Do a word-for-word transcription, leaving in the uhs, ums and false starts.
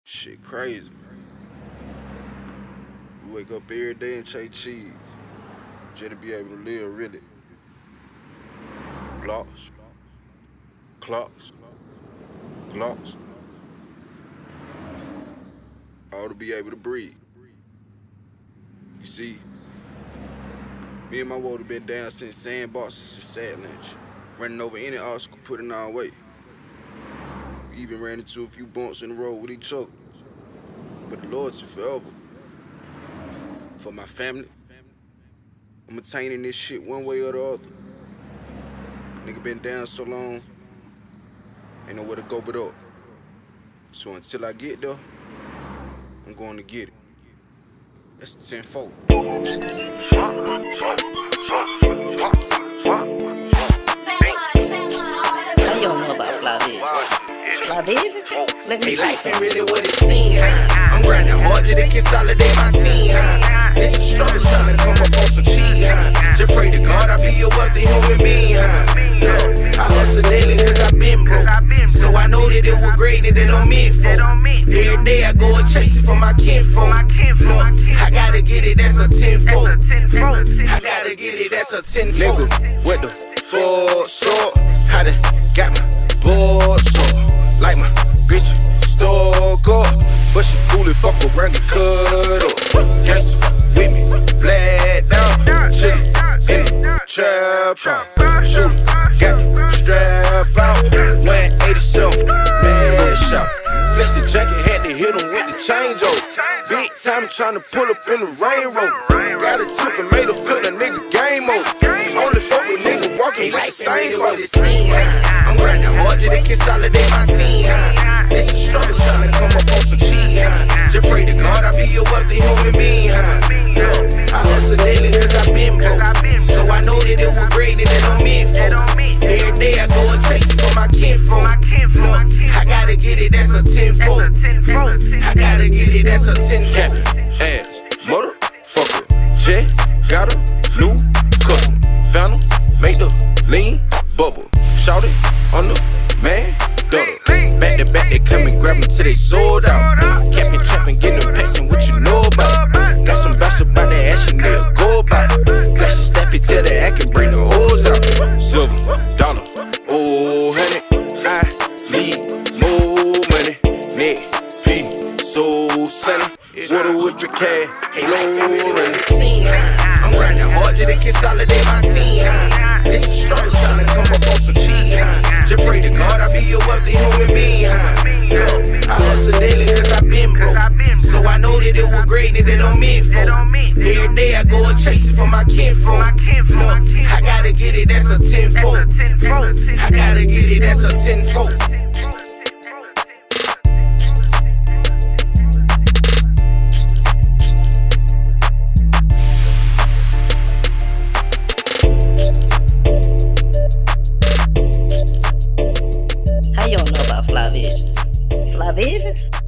Shit crazy. We wake up every day and chase cheese. Just to be able to live, really. Blocks. Clocks. Glocks. All to be able to breathe. You see, me and my woe have been down since sandboxes and Sadlands, running over any obstacle put in our way. We even ran into a few bumps in the road with each other. But the Lord's forever. For my family, I'm attaining this shit one way or the other. Nigga been down so long, ain't nowhere to go but up. So until I get there, I'm going to get it. That's the tenfold. How you don't know about Fly Vision? Fly Vision? Let me hey, see life ain't something. really what it seems, huh? I'm grinding hard just to consolidate my team, huh? It's a struggle trying to come up on some cheese, huh? Just pray to God I be a wealthy human being, huh? Look, I hustle daily cause I been broke, so I know that it was great that it don't mean for. Every day I go and chase it for my kinfolk. Look, I gotta get it, that's a tenfold. I gotta get it, that's a tenfold. Nigga, what the fuck, so how to got my board so like my bitch stuck up, but she cool it, fuck around and cut up. Gangsta with me, black down, chillin' in the trap house, shootin', got the strap out, one eighty-seven, mad shot, flexin' jacket, had to hit him with the changeover. Big time tryna pull up in the rain road, got a tip and made a flip, that nigga game over. Only fuck with niggas walking like the same folks. I'm grinding hard just to consolidate my team. It's a struggle trying to come up on some cheese. Just pray to God I be a wealthy human being. Look, I hustle daily cause I been broke, so I know that it was great that it don't mean for. Every day I go and chase it for my kinfolk. Look, I gotta get it, that's a tenfold. I gotta get it, that's a tenfold. Ass, motherfucker, jet, got a new customer. Found him, make the lean bubble. Shout it on the man, duddle. Back to back, they come and grab them till they sold out. Capping, trapping, getting them passing what you know about. Got some bouts about that action, they'll go about. Flash your staffy till they act and bring the hoes out. Silver, dollar, oh honey, I need more money. Neck, P, so sunny. Water with the cat, halo running. I'm grinding hard just to consolidate my team. It's a struggle trying to come up on some cheese. Just pray to God I be a wealthy human being. Look, I hustle daily cause I been broke, so I know that it was great that it don't mean for. Every day I go and chase it for my kinfolk. Look, I gotta get it, that's a tenfold. I gotta get it, that's a tenfold. How you don't know about Fly Visions? Fly Visions?